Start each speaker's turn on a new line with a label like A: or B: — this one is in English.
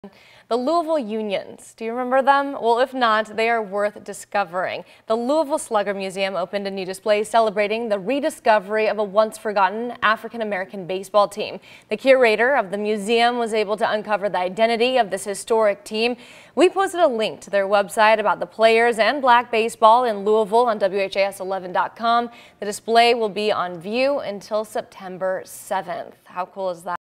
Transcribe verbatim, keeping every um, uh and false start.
A: The Louisville Unions, do you remember them? Well, if not, they are worth discovering. The Louisville Slugger Museum opened a new display celebrating the rediscovery of a once-forgotten African-American baseball team. The curator of the museum was able to uncover the identity of this historic team. We posted a link to their website about the players and black baseball in Louisville on W H A S eleven dot com. The display will be on view until September seventh. How cool is that?